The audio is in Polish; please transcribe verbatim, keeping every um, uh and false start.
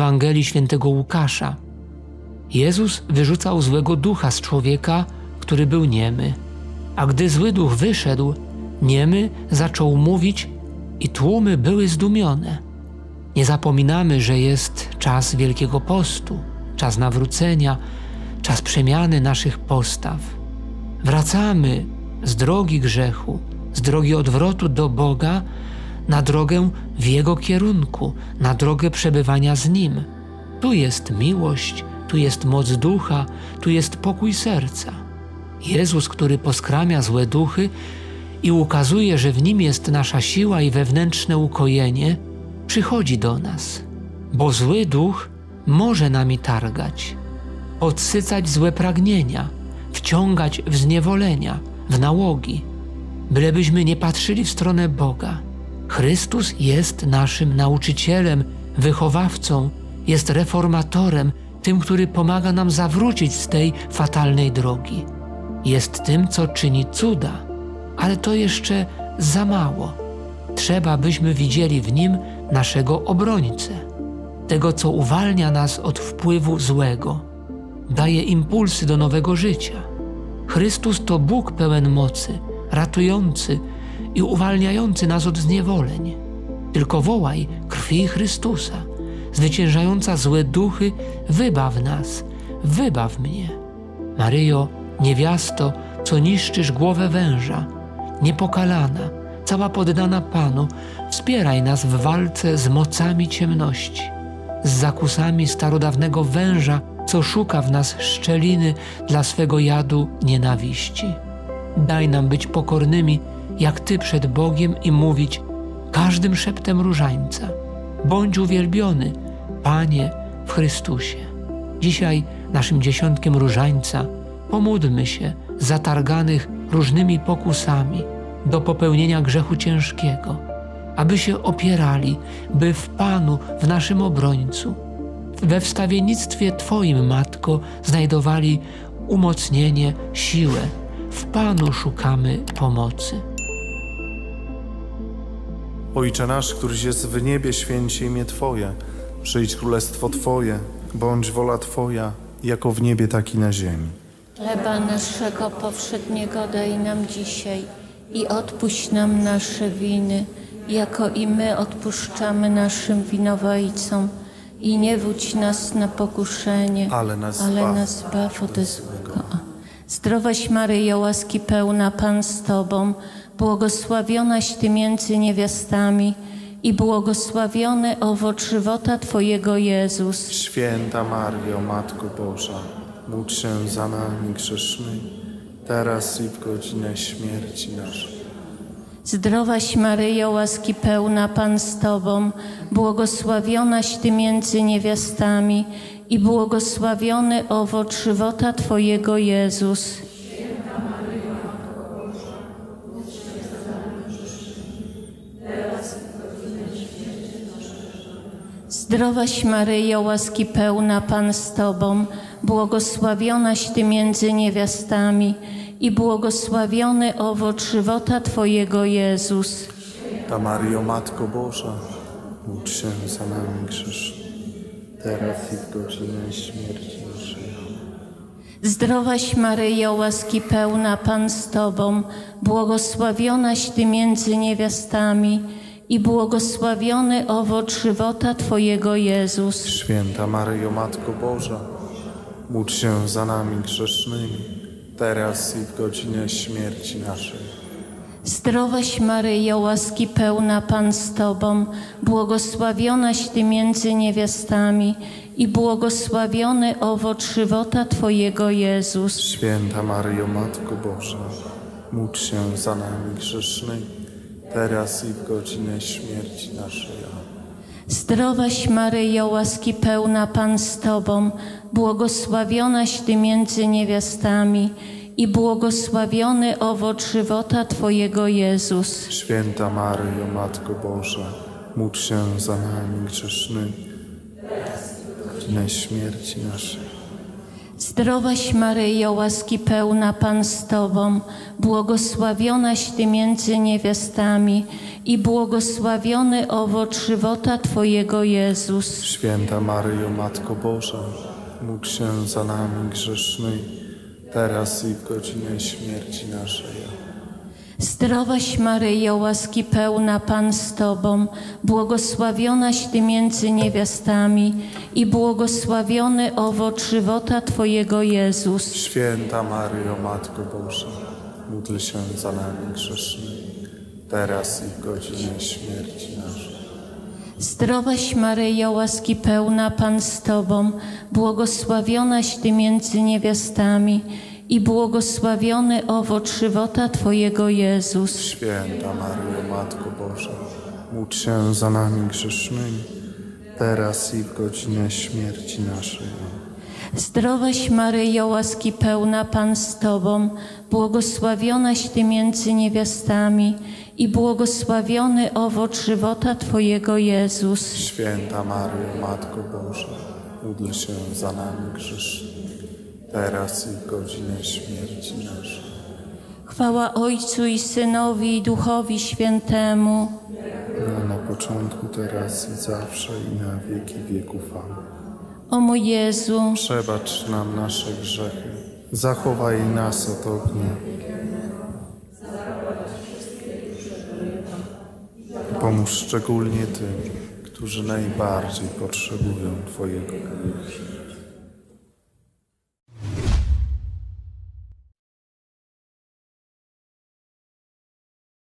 Ewangelii świętego Łukasza. Jezus wyrzucał złego ducha z człowieka, który był niemy. A gdy zły duch wyszedł, niemy zaczął mówić i tłumy były zdumione. Nie zapominamy, że jest czas Wielkiego Postu, czas nawrócenia, czas przemiany naszych postaw. Wracamy z drogi grzechu, z drogi odwrotu do Boga na drogę w Jego kierunku, na drogę przebywania z Nim. Tu jest miłość, tu jest moc ducha, tu jest pokój serca. Jezus, który poskramia złe duchy i ukazuje, że w Nim jest nasza siła i wewnętrzne ukojenie, przychodzi do nas, bo zły duch może nami targać, podsycać złe pragnienia, wciągać w zniewolenia, w nałogi, bylebyśmy nie patrzyli w stronę Boga. Chrystus jest naszym nauczycielem, wychowawcą, jest reformatorem, tym, który pomaga nam zawrócić z tej fatalnej drogi. Jest tym, co czyni cuda, ale to jeszcze za mało. Trzeba, byśmy widzieli w Nim naszego obrońcę, tego, co uwalnia nas od wpływu złego, daje impulsy do nowego życia. Chrystus to Bóg pełen mocy, ratujący i uwalniający nas od zniewoleń. Tylko wołaj krwi Chrystusa, zwyciężająca złe duchy, wybaw nas, wybaw mnie. Maryjo, niewiasto, co niszczysz głowę węża, niepokalana, cała poddana Panu, wspieraj nas w walce z mocami ciemności, z zakusami starodawnego węża, co szuka w nas szczeliny dla swego jadu nienawiści. Daj nam być pokornymi, jak Ty przed Bogiem i mówić każdym szeptem różańca: bądź uwielbiony, Panie, w Chrystusie. Dzisiaj naszym dziesiątkiem różańca pomódlmy się zatarganych różnymi pokusami do popełnienia grzechu ciężkiego, aby się opierali, by w Panu, w naszym obrońcu, we wstawiennictwie Twoim, Matko, znajdowali umocnienie, siłę. W Panu szukamy pomocy. Ojcze nasz, któryś jest w niebie, święć się imię Twoje. Przyjdź królestwo Twoje, bądź wola Twoja, jako w niebie, tak i na ziemi. Chleba naszego powszedniego daj nam dzisiaj i odpuść nam nasze winy, jako i my odpuszczamy naszym winowajcom. I nie wódź nas na pokuszenie, ale nas, ale zbaw. nas zbaw ode złego. Zdrowaś Maryjo, łaski pełna, Pan z Tobą, błogosławionaś Ty między niewiastami i błogosławiony owoc żywota Twojego, Jezus. Święta Maryjo, Matko Boża, módl się za nami grzesznymi, teraz i w godzinę śmierci naszej. Zdrowaś Maryjo, łaski pełna, Pan z Tobą, błogosławionaś Ty między niewiastami i błogosławiony owoc żywota Twojego, Jezus. Święta Maryjo, Matko Boża, módl się za nami grzesznymi, teraz i w godzinę śmierci naszej. Zdrowaś Maryjo, łaski pełna, Pan z Tobą, błogosławionaś Ty między niewiastami i błogosławiony owoc żywota Twojego, Jezus. Ta Maryjo, Matko Boża, módl się za nami grzesznymi, teraz i w godzinę śmierci naszej. Zdrowaś Maryjo, łaski pełna, Pan z Tobą, błogosławionaś Ty między niewiastami i błogosławiony owoc żywota Twojego, Jezus. Święta Maryjo, Matko Boża, módl się za nami grzesznymi, teraz i w godzinę śmierci naszej. Zdrowaś Maryjo, łaski pełna, Pan z Tobą, błogosławionaś Ty między niewiastami i błogosławiony owoc żywota Twojego, Jezus. Święta Maryjo, Matko Boża, módl się za nami grzesznymi, teraz i w godzinę śmierci naszej. Zdrowaś Maryjo, łaski pełna, Pan z Tobą, błogosławionaś Ty między niewiastami i błogosławiony owoc żywota Twojego, Jezus. Święta Maryjo, Matko Boża, módl się za nami grzesznymi, teraz i w godzinę śmierci naszej. Zdrowaś Maryjo, łaski pełna, Pan z Tobą, błogosławionaś Ty między niewiastami i błogosławiony owoc żywota Twojego, Jezus. Święta Maryjo, Matko Boża, módl się za nami grzesznymi, teraz i w godzinę śmierci naszej. Zdrowaś Maryjo, łaski pełna, Pan z Tobą, błogosławionaś Ty między niewiastami i błogosławiony owoc żywota Twojego, Jezus. Święta Maryjo, Matko Boża, módl się za nami grzesznymi, teraz i w godzinę śmierci naszej. Zdrowaś Maryjo, łaski pełna, Pan z Tobą, błogosławionaś Ty między niewiastami i błogosławiony owoc żywota Twojego, Jezus. Święta Maryjo, Matko Boża, módl się za nami grzesznymi, teraz i w godzinę śmierci naszej. Zdrowaś Maryjo, łaski pełna, Pan z Tobą, błogosławionaś Ty między niewiastami i błogosławiony owoc żywota Twojego, Jezus. Święta Maryjo, Matko Boża, módl się za nami grzesznymi, teraz i w godzinę śmierci naszej. Chwała Ojcu i Synowi i Duchowi Świętemu. No, na początku, teraz i zawsze i na wieki wieków. Amen. O mój Jezu, Przebacz nam nasze grzechy, zachowaj nas od ognia. Pomóż szczególnie tym, którzy najbardziej potrzebują Twojego miłosierdzia.